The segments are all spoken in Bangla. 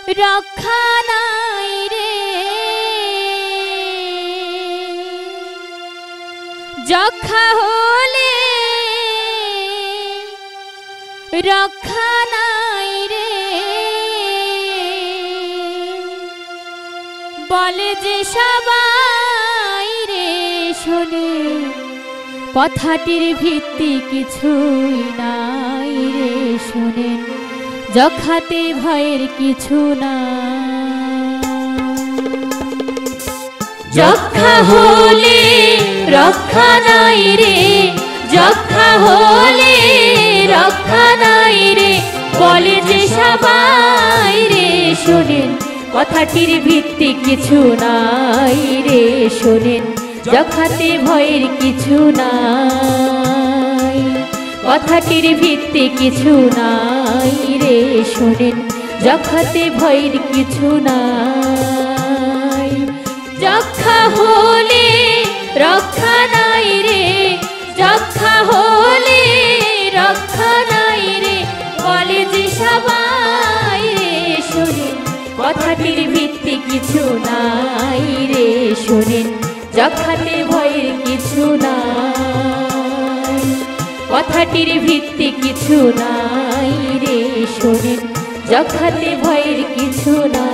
রক্ষা নাই রে যক্ষা হলে রক্ষা নাই রে বলে যে সবাই রে শোনে কথাটির ভিত্তি কিছুই নাই রে শোনেন যক্ষাতে ভয়ের কিছু না যক্ষা হলে রক্ষা নাই রে যক্ষা হলে রক্ষা নাই রে বলে যে সবাই রে শোনেন কথাটির ভিত্তি কিছু নাই রে শোনেন যক্ষাতে ভয়ের কিছু নাই কথাটির ভিত্তি কিছু নাই রে শোনেন যক্ষাতে ভয়ের কিছু নাই যক্ষা হলে রক্ষা নাই রে যক্ষা হলে রক্ষা নাই রে বলে যে সবাই রে শোনেন কথাটির ভিত্তি কিছু নাই রে শোনেন যক্ষাতে ভয়ের কিছু নাই কথাটির ভিত্তি কিছু নাই রে শোনেন যক্ষাতে ভয়ের কিছু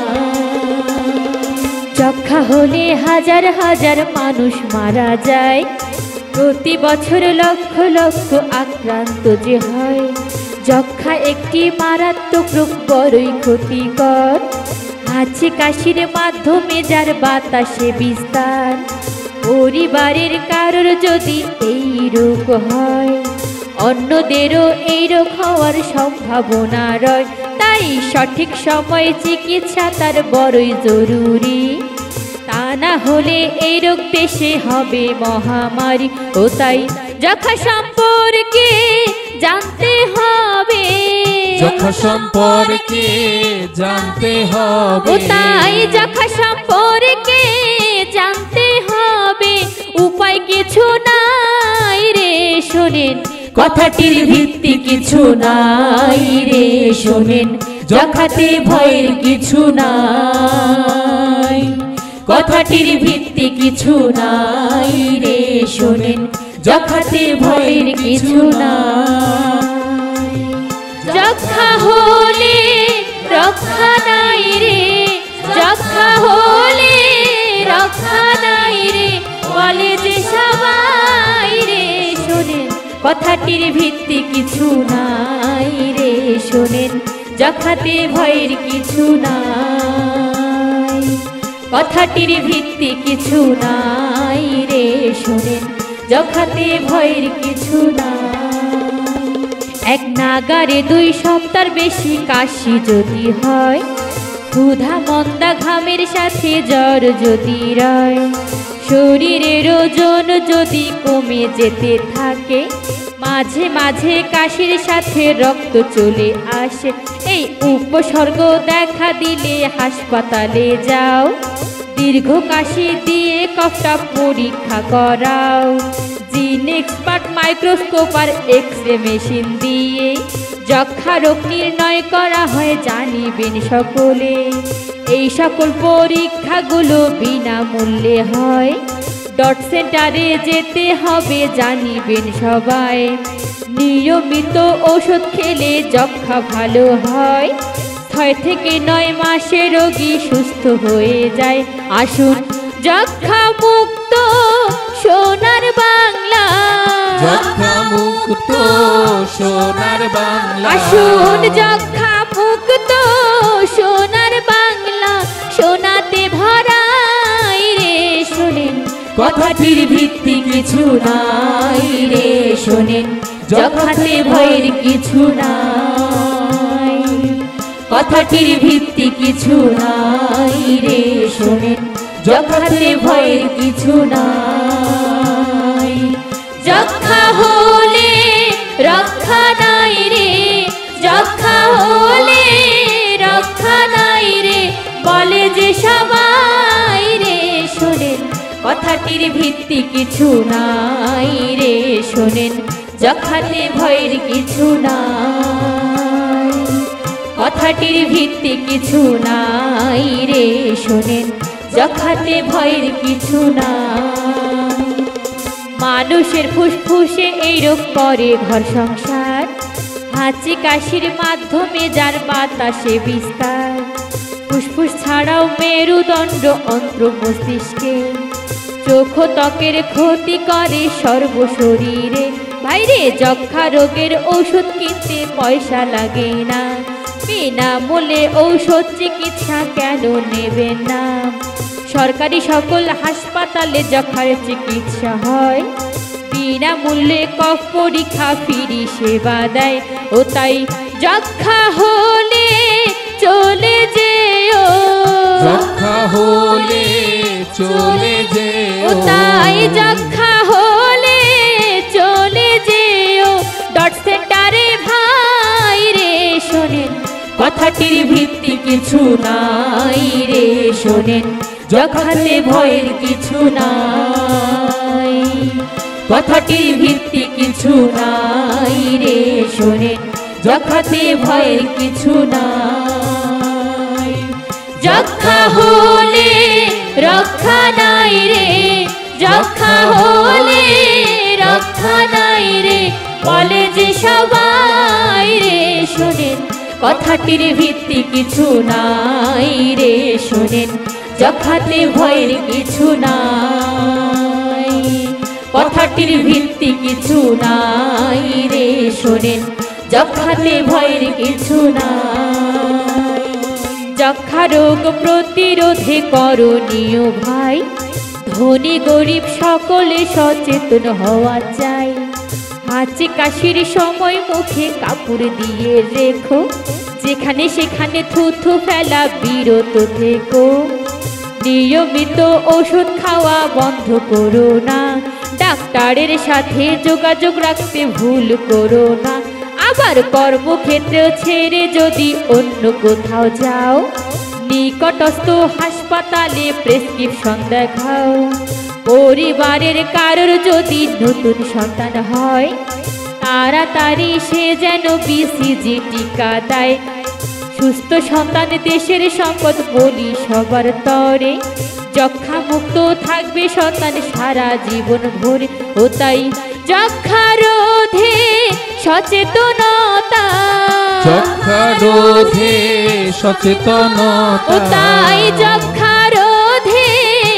নাই যক্ষা হলে হাজার হাজার মানুষ মারা যায় প্রতি বছর লক্ষ লক্ষ আক্রান্ত যে হয় যক্ষা একটি মারাত্মক রোগ বড়ই ক্ষতিকর হাঁচি কাশির মাধ্যমে যার বাতাসে বিস্তার পরিবারের কারোর যদি এই রোগ হয় অন্যদেরও এই রোগ হওয়ার সম্ভাবনা রয় তাই সঠিক সময়ে চিকিৎসা তার বড়ই জরুরি তা না হলে এই রোগ দেশে হবে মহামারী ও তাই যক্ষা সম্পর্কে জানতে হবে যক্ষা সম্পর্কে জানতে হবে ও তাই যক্ষা সম্পর্কে জানতে হবে উপায় কিছু নাই রে শোনেন কথাটির ভিত্তি কিছু নাই রে শোনেন যক্ষাতে ভয়ের কিছু নাই কথাটির ভিত্তি কিছু নাই রে শোনেন যক্ষাতে ভয়ের কিছু নাই যক্ষা হলে রক্ষা নাই রে যক্ষা হলে রক্ষা নাই রে বলে যে সবাই রে শোনেন কথাটির ভিত্তি কিছু নাই রে শোনেন যক্ষাতে ভয়ের কিছু নাই কথাটির ভিত্তি কিছু নাই রে শোনেন যক্ষাতে ভয়ের কিছু নাই এক নাগারে 2 সপ্তাহ বেশি কাশি যদি হয় ক্ষুধা মন্দা ঘামের সাথে জ্বর যদি রয় শরীরের ওজন যদি কমে যেতে থাকে মাঝে মাঝে কাশির সাথে রক্ত চলে আসে এই উপসর্গ দেখা দিলে হাসপাতালে যাও দীর্ঘ কাশি দিয়ে কফটা পরীক্ষা করাও জিন এক্সপার্ট মাইক্রোস্কোপ আর এক্সরে মেশিন দিয়ে যক্ষা রোগ নির্ণয় করা হয় জানিবেন সকলে এই সকল পরীক্ষাগুলো বিনামূল্যে হয় ডট সেন্টারে যেতে হবে জানিবেন সবাই নিয়মিত ওষুধ খেলে যক্ষা ভালো হয় 6 থেকে 9 মাসে রোগী সুস্থ হয়ে যায় আসুন যক্ষা মুক্ত সোনার বাংলা যক্ষা মুক্ত সোনার বাংলা আসুন যক্ষা মুক্ত সোনার বাংলা সোনাতে ভরাই রে শোনেন কথাটির ভিত্তি কিছু নাই রে শোনেন যক্ষাতে ভয়ের কিছু নাই কথাটির ভিত্তি কিছু নাই রে শোনেন যক্ষাতে ভয়ের কিছু নাই যক্ষা হলে রক্ষা নাই রে যক্ষা হলে রক্ষা নাই রে বলে যে সবাই রে শোনেন কথাটির ভিত্তি কিছু নাই রে শোনেন যক্ষাতে ভয়ের কিছু নাই কথাটির ভিত্তি কিছু নাই রে শোনেন, যক্ষাতে ভয়ের কিছু নাই। মানুষের ফুসফুসে এই রোগ করে ঘর সংসার, হাঁচি কাশির মাধ্যমে যার বাতাসে বিস্তার। ফুসফুস ছাড়াও মেরুদণ্ড অন্ত্র মস্তিষ্কে, চোখ ত্বকের ক্ষতি করে সর্বশরীরে। বাইরে যক্ষা রোগের ঔষধ কিনতে পয়সা লাগে না, বিনামূল্যে ঔষধ চিকিৎসা কেন নেবেন না? সরকারি সকল হাসপাতালে যক্ষার চিকিৎসা হয়, বিনামূল্যে কফ পরীক্ষা ফ্রি সেবা দেয়। ও তাই যক্ষা হলে চলে যেও, যক্ষা হলে চলে যেও, ও তাই যক্ষা হলে চলে যেও ডট সেন্টারে ভাই রে শোনেন, কথাটির ভিত্তি কিছু নাই রে শোনেন, যক্ষাতে ভয়ের কিছু নাই। কথাটির ভিত্তি কিছু নাই রে শোনেন, যক্ষাতে ভয়ের কিছু নাই। যক্ষা হলে রক্ষা নাই রে, যক্ষা হলে রক্ষা নাই রে, বলে যে সবাই রে শোনেন, কথাটির ভিত্তি কিছু নাই রে শোনেন, যক্ষাতে ভয়ের কিছু নাই। কথাটির ভিত্তি কিছু নাই রে শোনেন, যক্ষাতে ভয়ের কিছু নাই। যক্ষা রোগ প্রতিরোধে করণীয় ভাই, ধনী গরিব সকলে সচেতন হওয়া চাই। হাঁচি কাশির সময় মুখে কাপড় দিয়ে রেখো, যেখানে সেখানে থুথু ফেলা বিরত থেকো। নিয়মিত ওষুধ খাওয়া বন্ধ করো না, ডাক্তারের সাথে যোগাযোগ রাখতে ভুল করো না। আবার কর্মক্ষেত্র ছেড়ে যদি অন্য কোথাও যাও, নিকটস্থ হাসপাতালে প্রেসক্রিপশন দেখাও। পরিবারের কারোর যদি নতুন সন্তান হয়, তাড়াতাড়ি সে যেন বিসিজি টিকা দেয়। সুস্থ সন্তান দেশের সম্পদ বলি সবার তরে, যক্ষা মুক্ত থাকবে সন্তান সারা জীবন ভরে। ও তাই যক্ষা রোধে সচেতনতা, যক্ষা রোধে সচেতনতা, ও তাই যক্ষা রোধে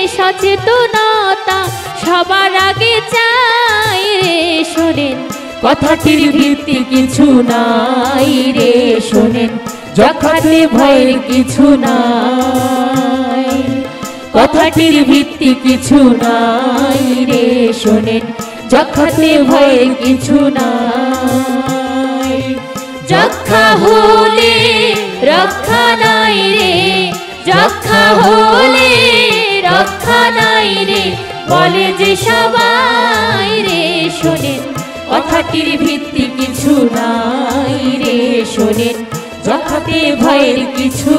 সচেতনতা সবার আগে চাই রে শোনেন, কথাটির ভিত্তি কিছু নাই রে শোনেন, যক্ষাতে ভয়ের কিছু নাই। কথাটির ভিত্তি কিছু নাই রে শোনেন, যক্ষাতে ভয়ের কিছু নাই। যক্ষা হলে রক্ষা নাই রে, যক্ষা হলে রক্ষা নাই রে, বলে যে সবাই রে শোনেন, কথাটির ভিত্তি কিছু নাই রে শোনেন, যক্ষাতে ভয়ের কিছু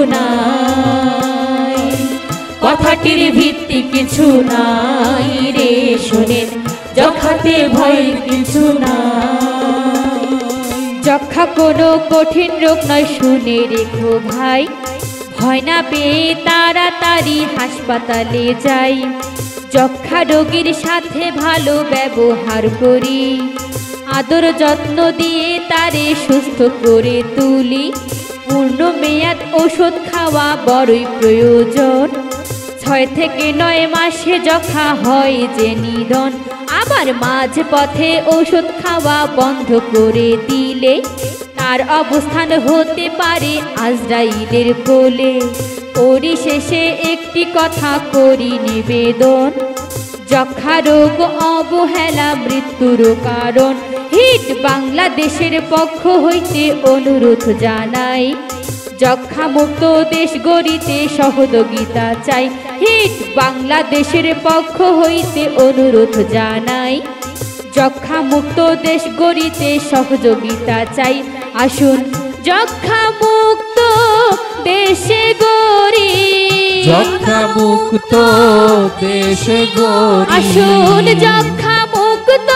নাই। কথাটির ভিত্তি কিছু নাই রে শোনেন, যক্ষাতে ভয়ের কিছু নাই। যক্ষা কোনো কঠিন রোগ নয় শুনে রেখো ভাই, ভয় না পেয়ে তাড়াতাড়ি হাসপাতালে যাই। যক্ষা রোগীর সাথে ভালো ব্যবহার করি, আদর যত্ন দিয়ে তারে সুস্থ করে তুলি। পূর্ণ মেয়াদ ওষুধ খাওয়া বড়ই প্রয়োজন, 6 থেকে 9 মাসে যক্ষা হয় যে নিধন। আবার মাঝ পথে ওষুধ খাওয়া বন্ধ করে দিলে তার অবস্থান হতে পারে আজরাইলের কোলে। পরিশেষে একটি কথা করি নিবেদন, যক্ষা রোগ অবহেলা মৃত্যুর কারণ। হিট বাংলাদেশের পক্ষ হইতে অনুরোধ জানাই, যক্ষা মুক্ত দেশ গড়িতে সহযোগিতা চাই। হিট বাংলাদেশের পক্ষ হইতে অনুরোধ জানাই, যক্ষা মুক্ত দেশ গড়িতে সহযোগিতা চাই। আসুন যক্ষা মুক্ত দেশে গড়ি, যক্ষা মুক্ত দেশে গড়ি, আসুন যক্ষা মুক্ত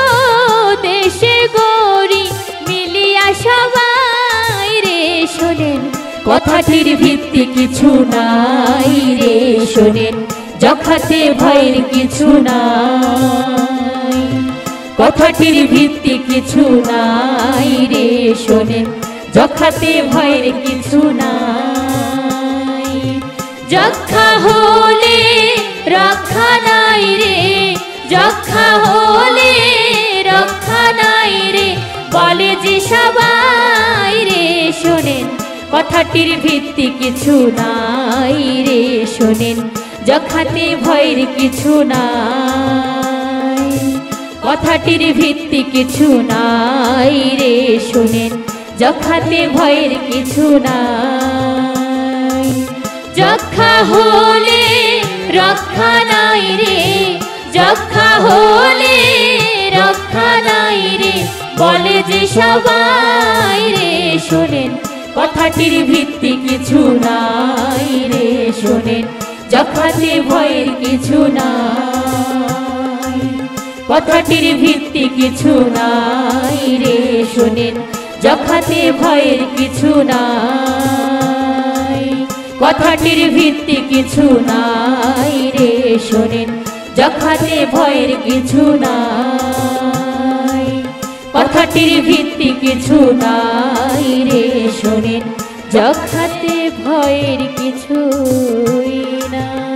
দেশে গড়ি। মিলিয়া সবাই রে শোনেন, কথাটির ভিত্তি কিছু নাই রে শোনেন, যখাতে ভয়ের কিছু নাই। কথাটির ভিত্তি কিছু নাই রে শোনেন, যখাতে ভয়ের কিছু নাই। যক্ষা হলে রক্ষা নাই রে, যক্ষা হলে রক্ষা নাই রে, বলে যে সবাই রে শোনেন, কথাটির ভিত্তি কিছু নাই রে শোনেন, যখাতে ভয়ের কিছু নাই। কথাটির ভিত্তি কিছু নাই রে শোনেন, যখাতে ভয়ের কিছু নাই। যক্ষা হলে রক্ষা নাই রে, যক্ষা হলে রক্ষা নাই রে, বলে যে সবাই রে শোনেন, কথাটির ভিত্তি কিছু নাই রে শোনেন, যখাতে ভয়ের কিছু নাই। কথাটির ভিত্তি কিছু নাই রে শোনেন, যখাতে ভয়ের কিছু নাই। কথাটির ভিত্তি কিছু নাই রে শোনেন, যখাতে ভয়ের কিছু নাই। কথাটির ভিত্তি কিছু নাই রে শোনেন, যখাতে ভয়ের কিছুই নাই।